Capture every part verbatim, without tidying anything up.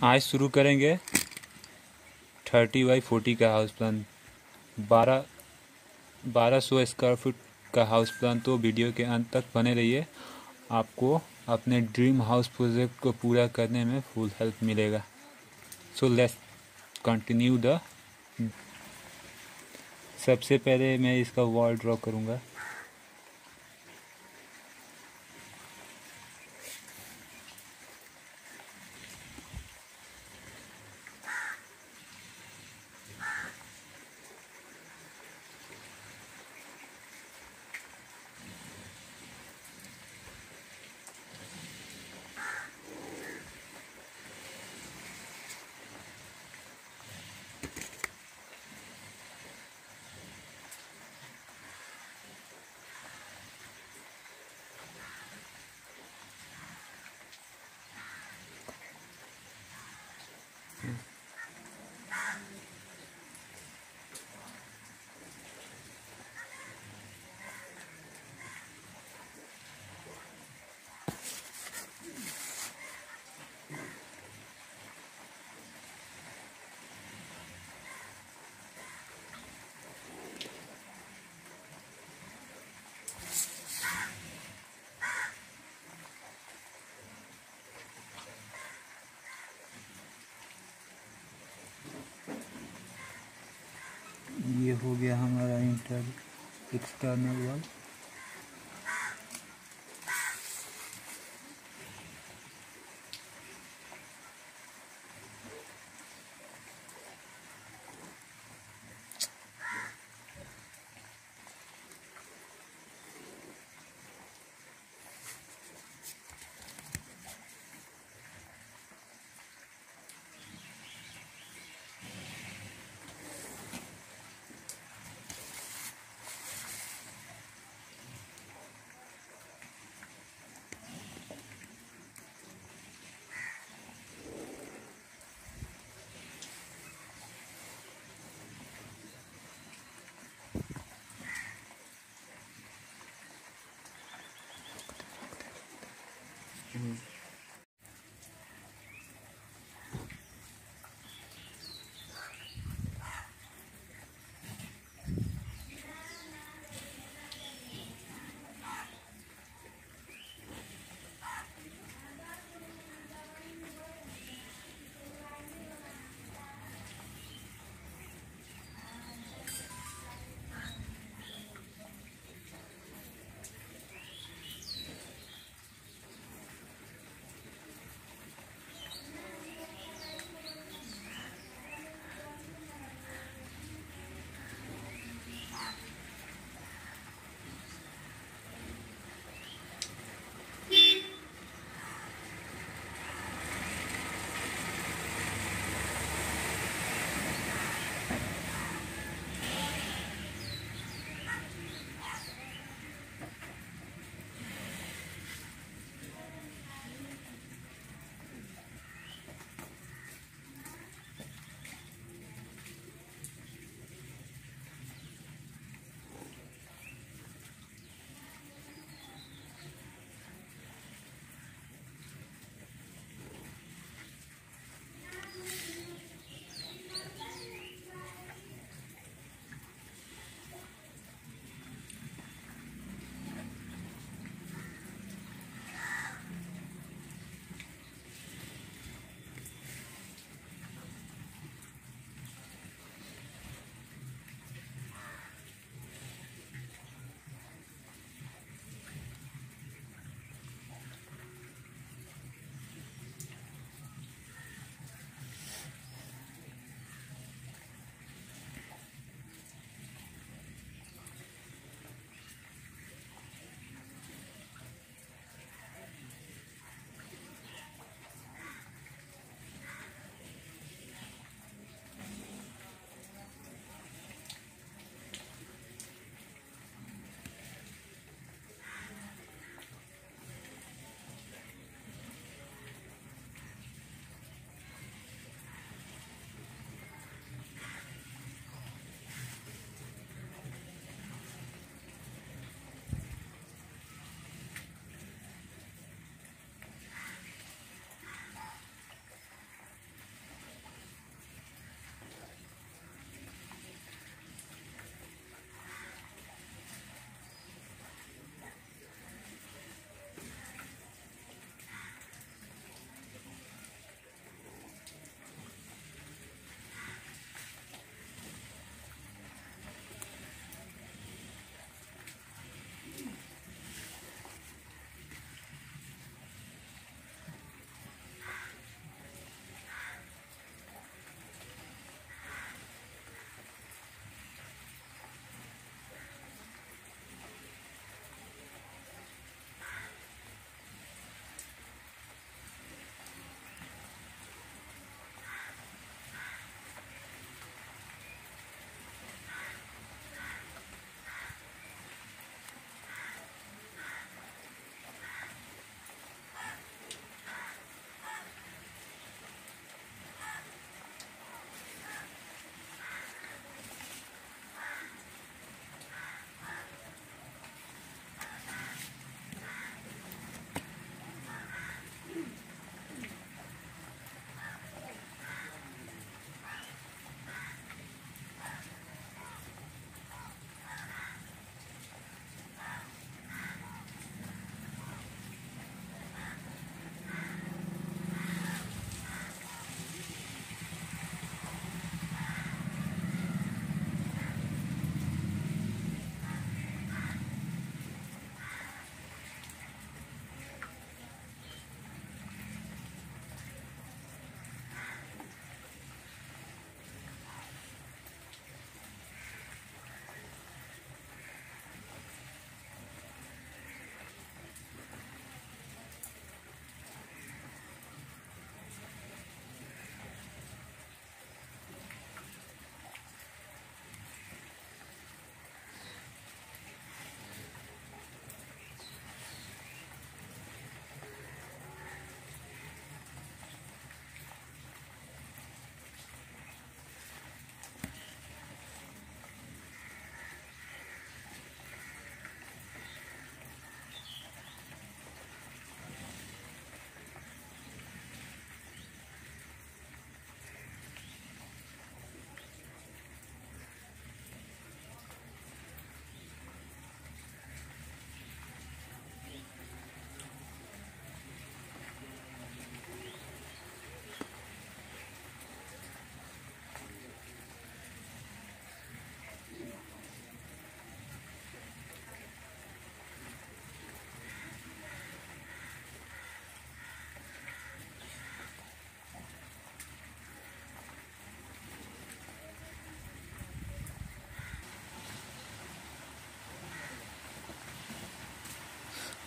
आज शुरू करेंगे थर्टी बाई फोर्टी का हाउस प्लान, बारह बारह सौ स्क्वायर फुट का हाउस प्लान। तो वीडियो के अंत तक बने रहिए, आपको अपने ड्रीम हाउस प्रोजेक्ट को पूरा करने में फुल हेल्प मिलेगा। So let's continue the. सबसे पहले मैं इसका वॉल ड्रॉ करूँगा। ये हो गया हमारा इंटर एक्सटर्नल वॉल।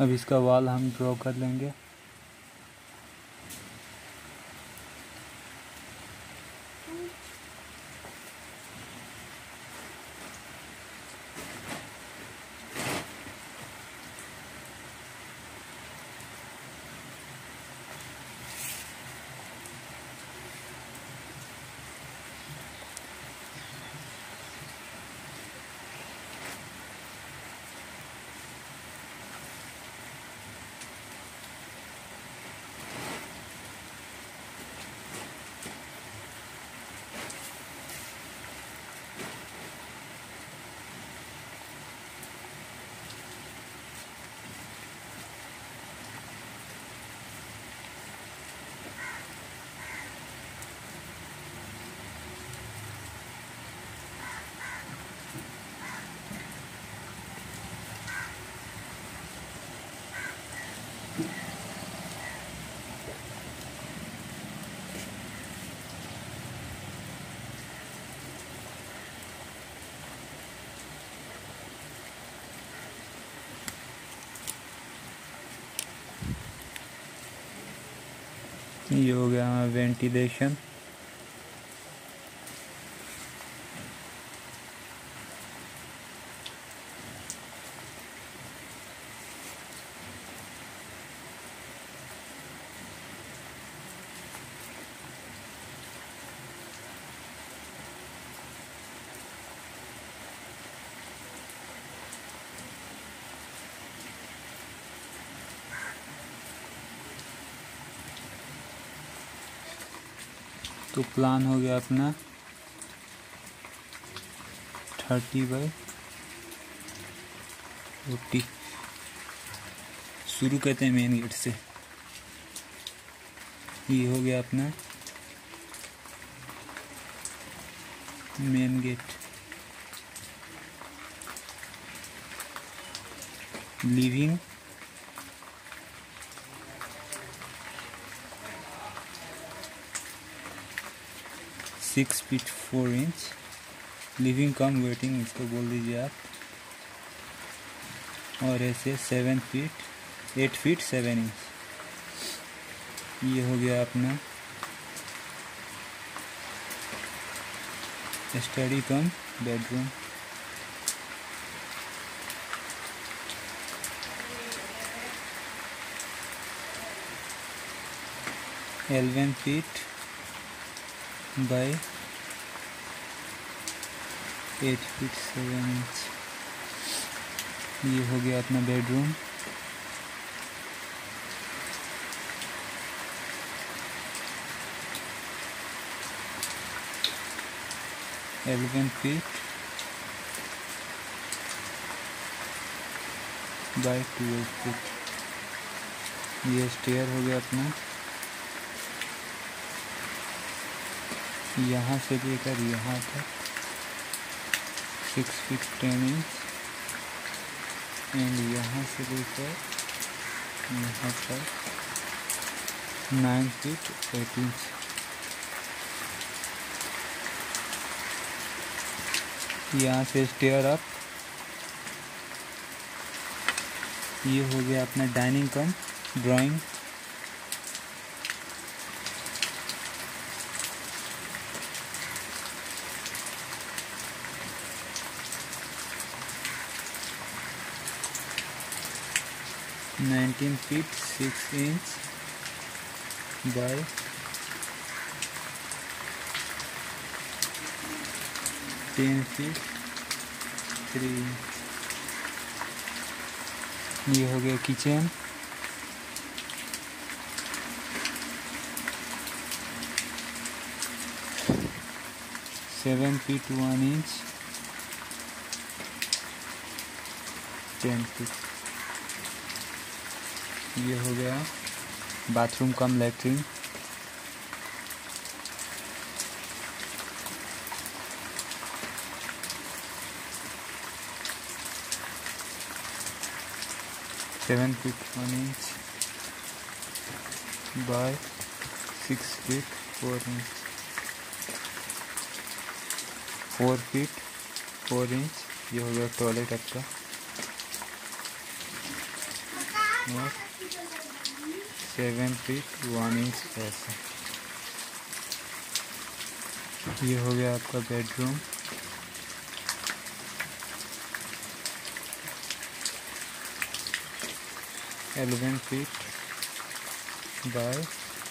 अब इसका वॉल हम ड्रॉ कर लेंगे। ये हो गया वेंटिलेशन। तो प्लान हो गया अपना थर्टी बाई फोर्टी। शुरू करते हैं मेन गेट से। ये हो गया अपना main gate. Living six feet four inch. Living cum waiting इसको बोल दीजिए आप। और ऐसे seven feet eight feet seven inch. ये हो गया अपना study cum bedroom. Eleven feet by eight feet seven inch. ये हो गया अपना bedroom. Eleven feet by twelve feet. ये स्टेयर हो गया अपना। यहाँ से लेकर यहाँ तक six feet ten inch. And यहाँ से लेकर यहाँ तक नाइन फीट एट इंच। यहाँ से स्टेयर अप। ये हो गया अपना dining cum drawing. Nineteen feet six inch by ten feet three inch. ये हो गया kitchen. Seven feet one inch ten feet. ये हो गया bathroom cum latrine. Seven feet one inch by six feet four inch. Four feet four inch. ये हो गया toilet आपका। और सेवन फीट वन इंच ऐसा। ये हो गया आपका bedroom. Eleven feet by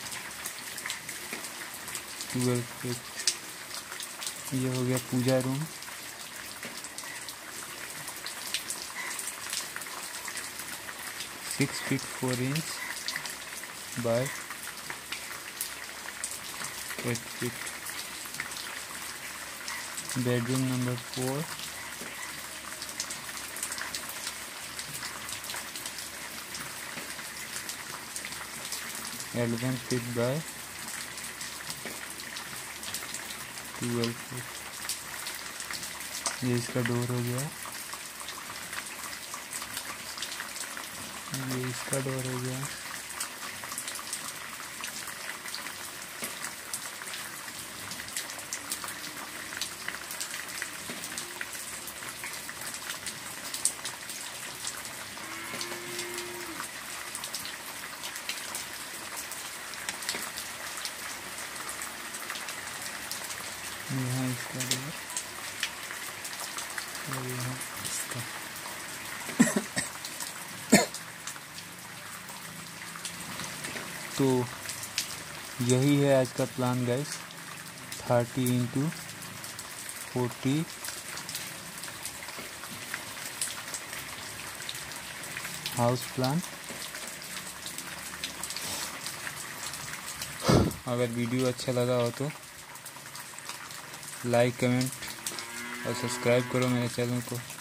twelve feet. ये हो गया puja room. Six feet four inch by eight feet. Bedroom number four. Eleven feet by twelve feet. ये इसका डोर हो गया। ये इसका डोर हो गया। यहाँ इसका डोर और यहाँ इसका। तो यही है आज का plan guys. Thirty into forty house plan. अगर वीडियो अच्छा लगा हो तो लाइक, कमेंट और सब्सक्राइब करो मेरे चैनल को।